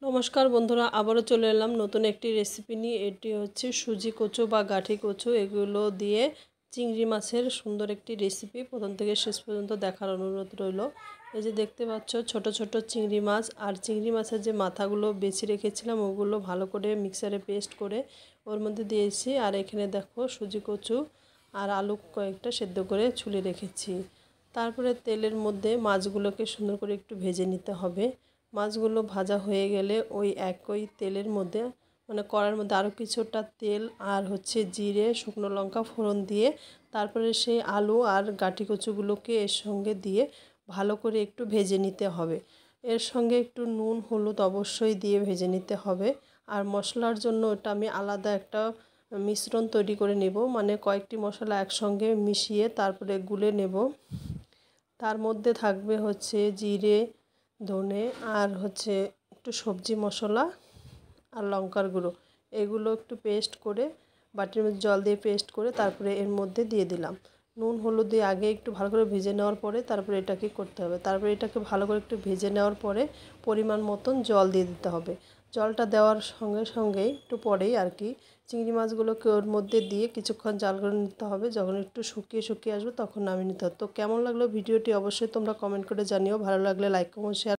নমস্কার বন্ধুরা, আবারও চলে এলাম নতুন একটি রেসিপি নিয়ে। এটি হচ্ছে সুজি কচু বা গাঠি কচু, এগুলো দিয়ে চিংড়ি মাছের সুন্দর একটি রেসিপি। প্রথম থেকে শেষ পর্যন্ত দেখার অনুরোধ রইল। এই যে দেখতে পাচ্ছ ছোট ছোট চিংড়ি মাছ, আর চিংড়ি মাছের যে মাথাগুলো বেছে রেখেছিলাম ওগুলো ভালো করে মিক্সারে পেস্ট করে ওর মধ্যে দিয়েছি। আর এখানে দেখো সুজি কচু আর আলু কয়েকটা সেদ্ধ করে ছুলে রেখেছি। তারপরে তেলের মধ্যে মাছগুলোকে সুন্দর করে একটু ভেজে নিতে হবে। মাছগুলো ভাজা হয়ে গেলে ওই একই তেলের মধ্যে কড়ার মধ্যে আরও কিছুটা তেল আর জিরে শুকনো লঙ্কা ফোড়ন দিয়ে তারপরে সেই আলু আর গাঁটি কচুগুলোকে এর সঙ্গে দিয়ে ভালো করে একটু ভেজে নিতে হবে। এর সঙ্গে একটু নুন হলুদ অবশ্যই দিয়ে ভেজে নিতে হবে। আর মশলার জন্য ওটা আমি আলাদা একটা মিশ্রণ তৈরি করে নেব, কয়েকটি মশলা একসঙ্গে মিশিয়ে তারপরে গুলে নেব। তার মধ্যে থাকবে জিরে ধনে আর একটু সবজি মশলা আর লঙ্কার গুঁড়ো, এগুলো একটু পেস্ট করে বাটির মধ্যে জল দিয়ে পেস্ট করে তারপরে এর মধ্যে দিয়ে দিলাম। নুন হলুদ দিয়ে আগে একটু ভালো করে ভেজে নেওয়ার পরে তারপরে এটাকে করতে হবে। তারপরে এটাকে ভালো করে একটু ভেজে নেওয়ার পরে পরিমাণ মতন জল দিয়ে দিতে হবে। জলটা দেওয়ার সঙ্গে সঙ্গেই একটু পরেই আর কি চিংড়ি মাছগুলোকে ওর মধ্যে দিয়ে কিছুক্ষণ জাল করে নিতে হবে। যখন একটু শুকিয়ে শুকিয়ে আসবে তখন নামিয়ে নিতে হবে। তো কেমন লাগলো ভিডিওটি অবশ্যই তোমরা কমেন্ট করে জানিও। ভালো লাগলে লাইক কমেন্ট শেয়ার